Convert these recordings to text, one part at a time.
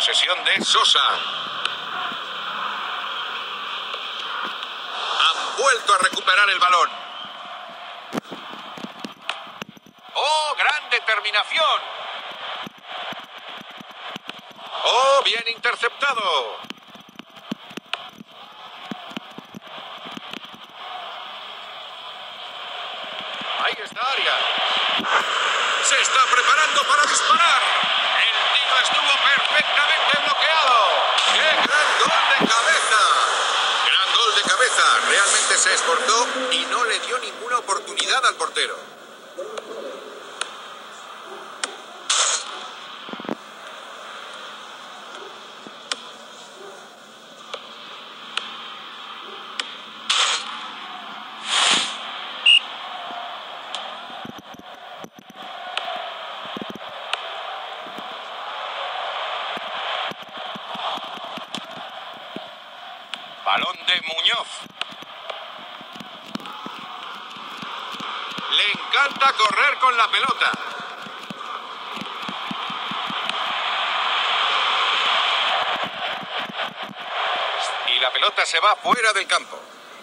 posesión de Sosa. Han vuelto a recuperar el balón. ¡Oh, gran determinación! ¡Oh, bien interceptado! Ahí está Arias. Se está preparando para disparar. El tiro estuvo perfectamente bloqueado. ¡Qué gran gol de cabeza! Gran gol de cabeza. Realmente se esforzó y no le dio ninguna oportunidad al portero. Balón de Muñoz. Le encanta correr con la pelota. Y la pelota se va fuera del campo.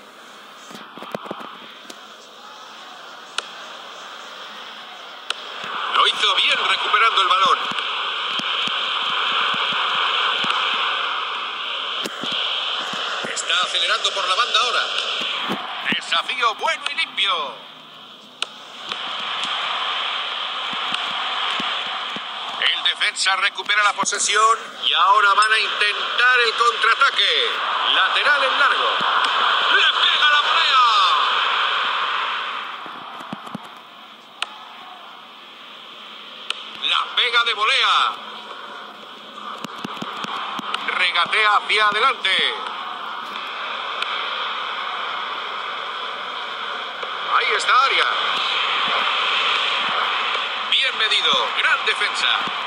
Lo hizo bien recuperando el balón. Está acelerando por la banda ahora. Desafío bueno y limpio. El defensa recupera la posesión y ahora van a intentar el contraataque. Lateral en largo. ¡Le pega la volea! La pega de volea. Regatea hacia adelante. Ahí está Arias. Bien medido. Gran defensa.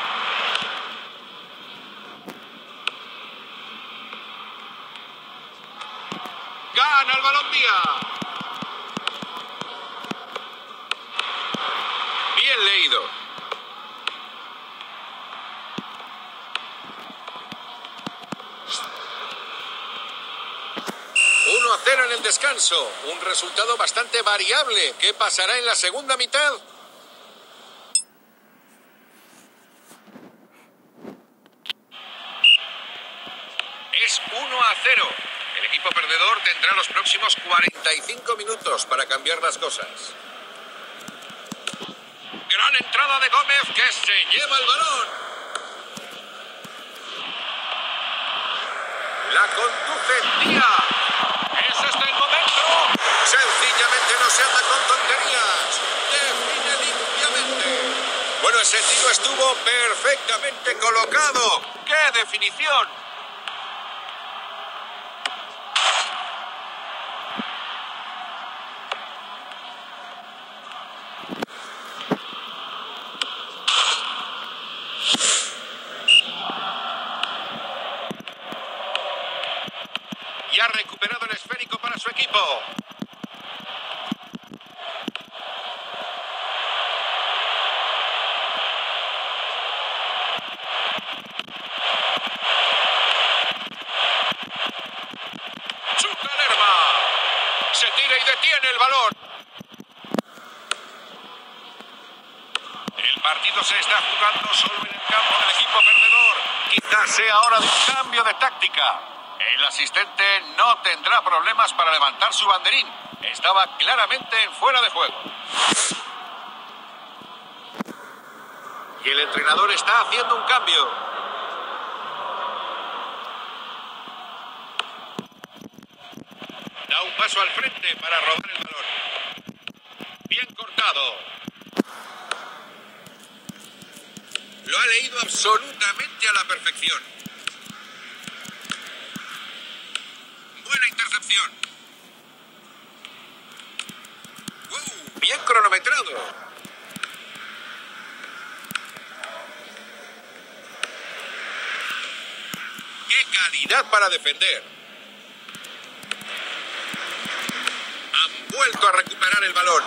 Gana el balón Díaz. Bien leído. 1-0 en el descanso. Un resultado bastante variable. ¿Qué pasará en la segunda mitad? Es 1-0. El equipo perdedor tendrá los próximos 45 minutos para cambiar las cosas. Gran entrada de Gómez que se lleva el balón. La conduce Díaz. ¿Es este el momento? Sencillamente no se anda con tonterías. Define limpiamente. Bueno, ese tiro estuvo perfectamente colocado. ¡Qué definición! Y ha recuperado el esférico para su equipo. Chuta Lerma. Se tira y detiene el balón. El partido se está jugando solo en el campo del equipo perdedor. Quizás sea hora de un cambio de táctica. El asistente no tendrá problemas para levantar su banderín. Estaba claramente en fuera de juego. Y el entrenador está haciendo un cambio. Da un paso al frente para robar el balón. Bien cortado. Lo ha leído absolutamente a la perfección. Buena intercepción. Bien cronometrado. ¡Qué calidad para defender! Han vuelto a recuperar el balón.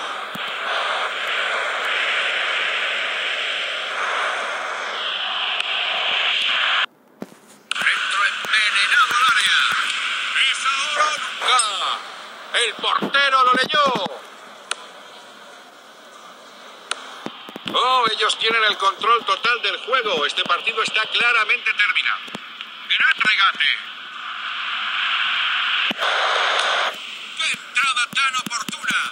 El portero lo leyó. Oh, ellos tienen el control total del juego. Este partido está claramente terminado. Gran regate. ¡Qué entrada tan oportuna!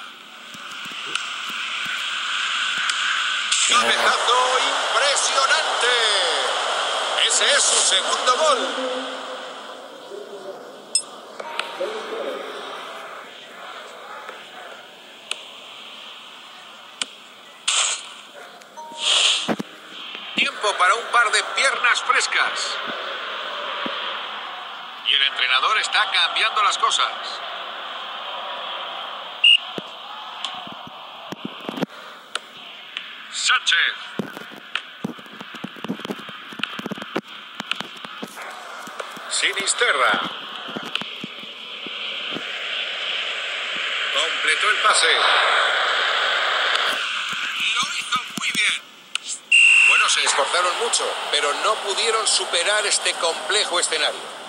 ¡Cabezazo impresionante! Ese es su segundo gol. Tiempo para un par de piernas frescas. Y el entrenador está cambiando las cosas. Sánchez. Sinisterra. Completó el pase. Lo hizo muy bien. Bueno, se esforzaron mucho, pero no pudieron superar este complejo escenario.